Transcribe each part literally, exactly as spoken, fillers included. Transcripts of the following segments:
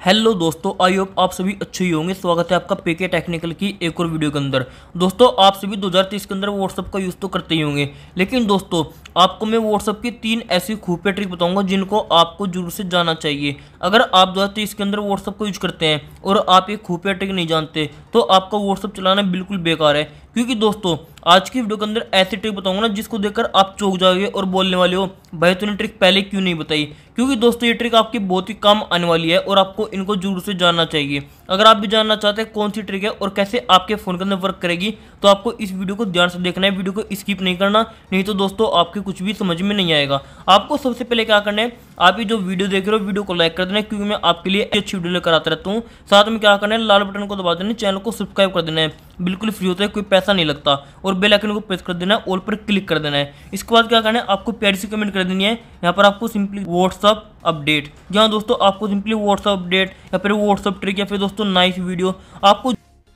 Hello दोस्तों, I hope आप सभी अच्छे ही होंगे। स्वागत है आपका पीके टेक्निकल की एक और वीडियो के अंदर। दोस्तों, आप सभी दो हज़ार तेईस के अंदर व्हाट्सअप का यूज़ तो करते ही होंगे, लेकिन दोस्तों आपको मैं व्हाट्सअप की तीन ऐसी खुफिया ट्रिक बताऊंगा जिनको आपको जरूर से जानना चाहिए। अगर आप दो हज़ार तेईस के अंदर व्हाट्सअप को यूज करते हैं और आप ये खुफिया ट्रिक नहीं जानते तो आपका व्हाट्सअप चलाना बिल्कुल बेकार है। क्योंकि दोस्तों आज की वीडियो के अंदर ऐसी ट्रिक बताऊंगा ना जिसको देखकर आप चौंक जाओगे और बोलने वाले हो भाई तूने ट्रिक पहले क्यों नहीं बताई। क्योंकि दोस्तों ये ट्रिक आपकी बहुत ही काम आने वाली है और आपको इनको जरूर से जानना चाहिए। अगर आप भी जानना चाहते हैं कौन सी ट्रिक है और कैसे आपके फोन के अंदर वर्क करेगी तो आपको इस वीडियो को ध्यान से देखना है, वीडियो को स्किप नहीं करना, नहीं तो दोस्तों आपके कुछ भी समझ में नहीं आएगा। आपको सबसे पहले क्या करना है, आप ये जो वीडियो देख रहे हो वीडियो को लाइक कर देना है, क्योंकि मैं आपके लिए अच्छी वीडियो लेकर आता रहता हूँ। साथ में क्या करना है, लाल बटन को दबा देना, चैनल को सब्सक्राइब कर देना है, बिल्कुल फ्री होता है, कोई पैसा नहीं लगता, और बेल आइकन को प्रेस कर देना है, ऑल पर क्लिक कर देना है। इसके बाद क्या करना है, आपको प्यारी सी कमेंट कर देनी है। यहाँ पर आपको सिंपली व्हाट्सअप अपडेट, जहाँ दोस्तों आपको सिंपली व्हाट्सअप अपडेट या फिर व्हाट्सअप ट्रिक या फिर दोस्तों नाइस वीडियो आपको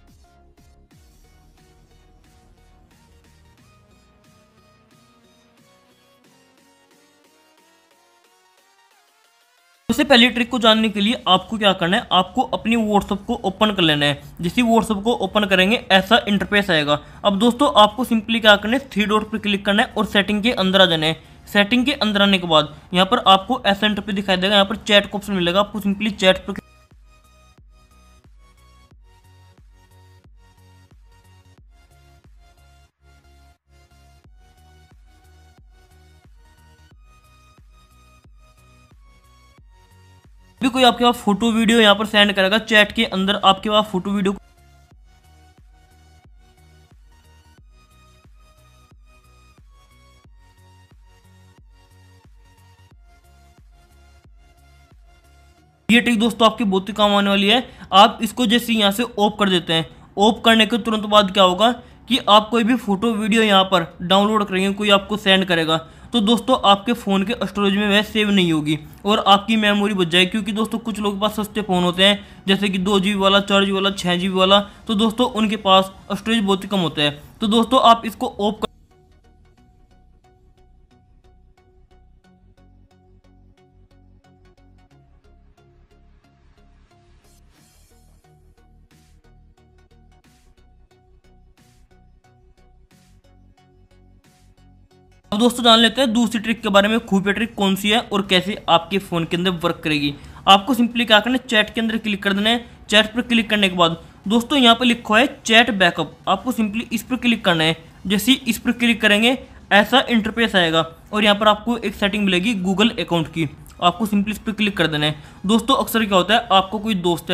सबसे पहली ट्रिक को जानने के लिए आपको क्या करना है, आपको अपनी व्हाट्सएप को ओपन कर लेना है। जैसे व्हाट्सएप को ओपन करेंगे ऐसा इंटरफेस आएगा। अब दोस्तों आपको सिंपली क्या करना है, थ्री डॉट पर क्लिक करना है और सेटिंग के अंदर आ जाना है। सेटिंग के अंदर आने के बाद यहाँ पर आपको ऐसा इंटरफेस दिखाई देगा, यहाँ पर चैट का ऑप्शन मिलेगा, आपको सिंपली चैट पर भी कोई आपके पास फोटो वीडियो यहाँ पर सेंड करेगा चैट के अंदर, आपके पास फोटो वीडियो ये ट्रिक दोस्तों आपकी बहुत ही काम आने वाली है। आप इसको जैसे यहाँ से ऑफ कर देते हैं, ऑफ करने के तुरंत बाद क्या होगा कि आप कोई भी फोटो वीडियो यहाँ पर डाउनलोड करेंगे, कोई आपको सेंड करेगा तो दोस्तों आपके फ़ोन के स्टोरेज में वह सेव नहीं होगी और आपकी मेमोरी बच जाएगी। क्योंकि दोस्तों कुछ लोगों के पास सस्ते फ़ोन होते हैं जैसे कि दो जी बी वाला, चार जी बी वाला, छः जी बी वाला, तो दोस्तों उनके पास स्टोरेज बहुत ही कम होता है। तो दोस्तों आप इसको ऑफ अब दोस्तों जान लेते हैं दूसरी ट्रिक के बारे में, खुफिया ट्रिक कौन सी है और कैसे आपके फ़ोन के अंदर वर्क करेगी। आपको सिंपली क्या करना है, चैट के अंदर क्लिक कर देना है। चैट पर क्लिक करने के बाद दोस्तों यहाँ पर लिखा है चैट बैकअप, आपको सिंपली इस पर क्लिक करना है। जैसे ही इस पर क्लिक करेंगे ऐसा इंटरफेस आएगा और यहाँ पर आपको एक सेटिंग मिलेगी गूगल अकाउंट की, आपको सिंपली इस पर क्लिक कर देना है। दोस्तों अक्सर क्या होता है, आपको कोई दोस्त है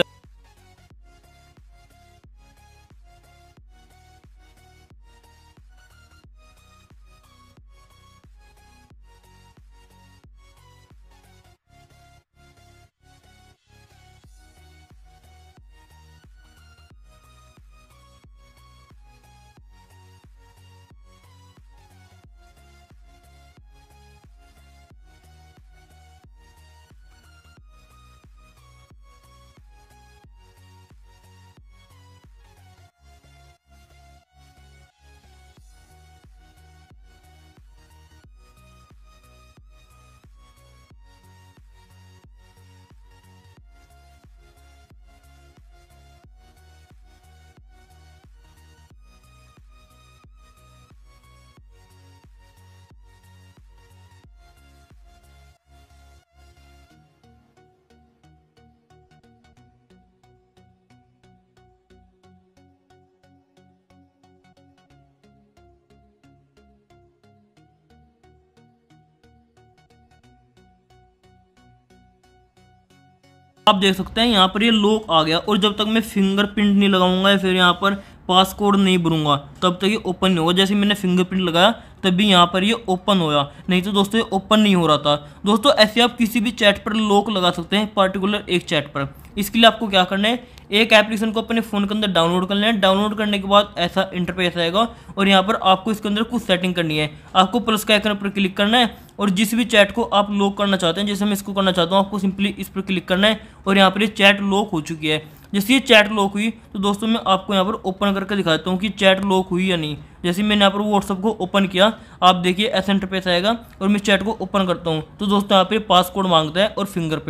आप देख सकते हैं यहाँ पर ये लॉक आ गया और जब तक मैं फिंगरप्रिंट नहीं लगाऊंगा या फिर यहाँ पर पासकोड नहीं भरूंगा तब तक ये ओपन नहीं होगा। जैसे मैंने फिंगरप्रिंट लगाया तभी यहाँ पर ये ओपन होया, नहीं तो दोस्तों ये ओपन नहीं हो रहा था। दोस्तों ऐसे आप किसी भी चैट पर लॉक लगा सकते हैं, पार्टिकुलर एक चैट पर। इसके लिए आपको क्या करना है, एक एप्लीकेशन को अपने फ़ोन के अंदर डाउनलोड कर लेना है। डाउनलोड करने के बाद ऐसा इंटरफेस आएगा और यहाँ पर आपको इसके अंदर कुछ सेटिंग करनी है। आपको प्लस के आइकन पर क्लिक करना है और जिस भी चैट को आप लॉक करना चाहते हैं, जैसे मैं इसको करना चाहता हूँ, आपको सिंपली इस पर क्लिक करना है और यहाँ पर ये चैट लॉक हो चुकी है। जैसे ये चैट लॉक हुई तो दोस्तों मैं आपको यहाँ पर ओपन करके दिखाता हूँ कि चैट लॉक हुई या नहीं। जैसे मैंने यहाँ पर व्हाट्सअप को ओपन किया, आप देखिए ऐसा इंटरफेस आएगा और मैं चैट को ओपन करता हूँ तो दोस्तों यहाँ पे पासकोड मांगता है और फिंगरप्रिंट।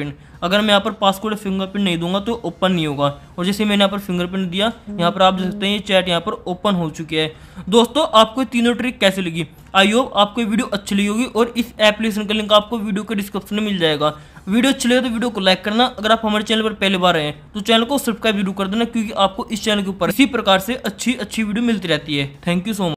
अगर मैं यहाँ पर पासवर्ड फिंगरप्रिंट नहीं दूंगा तो ओपन नहीं होगा। और जैसे मैंने यहाँ पर फिंगरप्रिंट दिया, यहाँ पर आप देख सकते हैं ये चैट यहाँ पर ओपन हो चुकी है। दोस्तों आपको ये तीनों ट्रिक कैसे लगी? आई होप आपको ये वीडियो अच्छी लगी होगी और इस एप्लीकेशन का लिंक आपको वीडियो के डिस्क्रिप्शन में मिल जाएगा। वीडियो अच्छी लगे तो वीडियो को लाइक करना। अगर आप हमारे चैनल पर पहले बार आए हैं तो चैनल को सब्सक्राइब जरूर कर देना, क्योंकि आपको इस चैनल के ऊपर इसी प्रकार से अच्छी अच्छी वीडियो मिलती रहती है। Thank you so much.